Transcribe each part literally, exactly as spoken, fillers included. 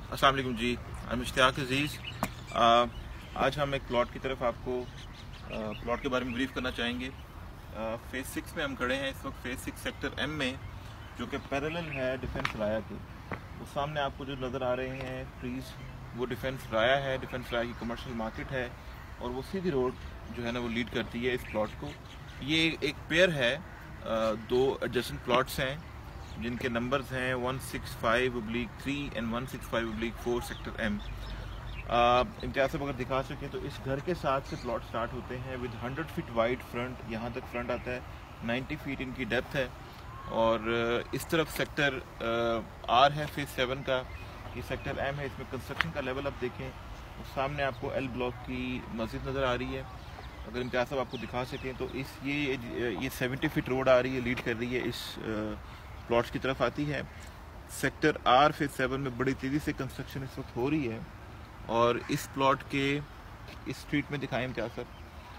अस्सलाम वालेकुम जी, I am Ishtiyaq अजीज़। आज हम एक प्लॉट की तरफ आपको प्लॉट के बारे में ब्रीफ करना चाहेंगे। फेज़ सिक्स में हम खड़े हैं इस वक्त, फेज़ सिक्स सेक्टर एम में, जो कि पैरेलल है डिफेंस राया के। वो सामने आपको जो नज़र आ रहे हैं ट्रीज, वो डिफेंस राया है। डिफेंस राया की कमर्शियल मार्केट है और वो सीधी रोड जो है ना वो लीड करती है इस प्लॉट को। ये एक पेयर है, दो एडजेसेंट प्लॉट्स हैं जिनके नंबर्स हैं one six five oblique three and one six five oblique four sector M. Imtiaz sahab अगर दिखा सकें तो इस घर के साथ से प्लॉट स्टार्ट होते हैं with hundred feet wide front, यहाँ तक फ्रंट आता है, नाइन्टी फीट इनकी डेप्थ है। और इस तरफ सेक्टर आर है फेज सेवन का, ये सेक्टर एम है। इसमें कंस्ट्रक्शन का लेवल आप देखें, उस सामने आपको एल ब्लॉक की मस्जिद नज़र आ रही है। अगर इम्तियाज साहब आपको दिखा सकें तो इस ये ये सेवेंटी फीट रोड आ रही है, लीड कर रही है, इस प्लॉट्स की तरफ आती है। सेक्टर आर फेज सेवन में बड़ी तेज़ी से कंस्ट्रक्शन इस वक्त हो रही है। और इस प्लॉट के इस स्ट्रीट में दिखाएं क्या सर,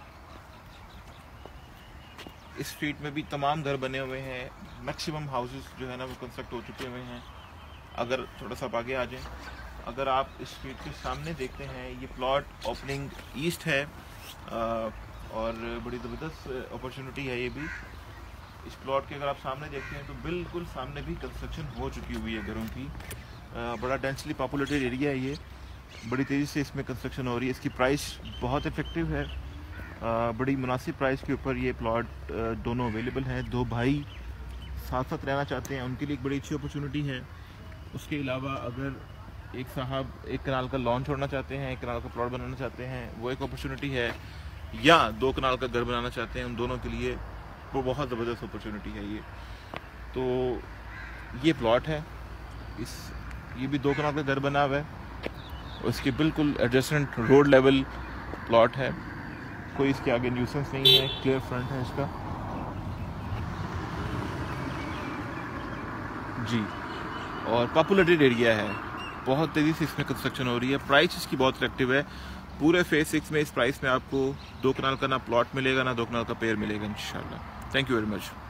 इस स्ट्रीट में भी तमाम घर बने हुए हैं, मैक्सिमम हाउसेस जो है ना वो कंस्ट्रक्ट हो चुके हुए हैं। अगर थोड़ा सा आगे आ जाएं, अगर आप इस स्ट्रीट के सामने देखते हैं, ये प्लॉट ओपनिंग ईस्ट है और बड़ी ज़बरदस्त अपॉर्चुनिटी है ये भी। इस प्लॉट के अगर आप सामने देखते हैं तो बिल्कुल सामने भी कंस्ट्रक्शन हो चुकी हुई है घरों की। आ, बड़ा डेंसली पॉपुलेटेड एरिया है ये, बड़ी तेज़ी से इसमें कंस्ट्रक्शन हो रही है। इसकी प्राइस बहुत इफेक्टिव है, आ, बड़ी मुनासिब प्राइस के ऊपर ये प्लॉट दोनों अवेलेबल हैं। दो भाई साथ साथ रहना चाहते हैं, उनके लिए एक बड़ी अच्छी अपॉर्चुनिटी है। उसके अलावा अगर एक साहब एक कनाल का लॉन छोड़ना चाहते हैं, एक कनाल का प्लॉट बनाना चाहते हैं, वो एक अपॉर्चुनिटी है, या दो कनाल का घर बनाना चाहते हैं, उन दोनों के लिए वो बहुत ज़बरदस्त अपॉर्चुनिटी है ये। तो ये प्लॉट है, इस ये भी दो कनाल का घर बना हुआ है, उसके बिल्कुल एडजेसेंट रोड लेवल प्लॉट है, कोई इसके आगे न्यूसेंस नहीं है, क्लियर फ्रंट है इसका जी। और पॉपुलेटेड एरिया है, बहुत तेज़ी से इसमें कंस्ट्रक्शन हो रही है। प्राइस इसकी बहुत अट्रैक्टिव है। पूरे फेज सिक्स में इस प्राइस में आपको दो कनाल का ना प्लॉट मिलेगा ना दो कनाल का पेयर मिलेगा इंशाल्लाह। Thank you very much.